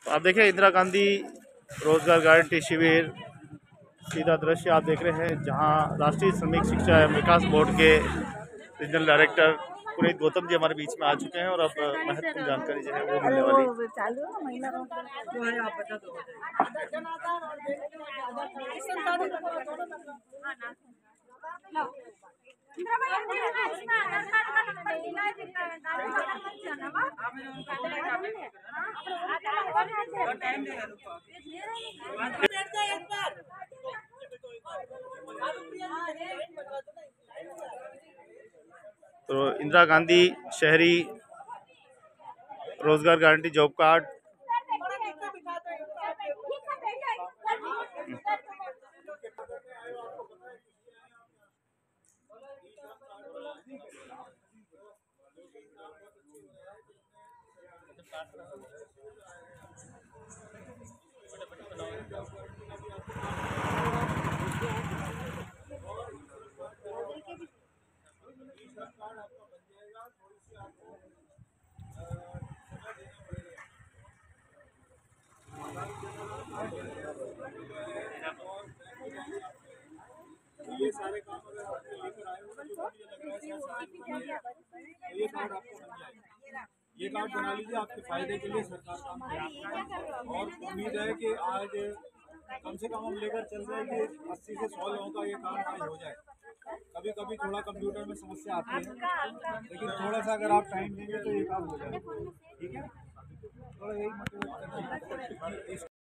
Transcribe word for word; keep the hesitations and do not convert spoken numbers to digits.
आप देखिए इंदिरा गांधी रोजगार गारंटी शिविर सीधा दृश्य आप देख रहे हैं, जहां राष्ट्रीय श्रमिक शिक्षा एवं विकास बोर्ड के रीजनल डायरेक्टर पुनीत गौतम जी हमारे बीच में आ चुके हैं और अब महत्वपूर्ण जानकारी जो है वो मिलने वाली। तो इंदिरा गांधी शहरी रोजगार गारंटी जॉब कार्ड ये सारे काम अगर आपके लेकर आए हो तो ये कार्ड आपको बन जाएगा। ये कार्ड बना लीजिए, आपके फायदे के लिए सरकार काम करेगी और उम्मीद है कि आज कम से कम हम लेकर चल रहे हैं कि अस्सी से सौ लोगों का ये काम आज हो जाए। कभी कभी थोड़ा कंप्यूटर में समस्या आती है, लेकिन थोड़ा सा अगर आप टाइम देंगे तो ये काम हो जाएगा। ठीक है, थोड़ा यही मतलब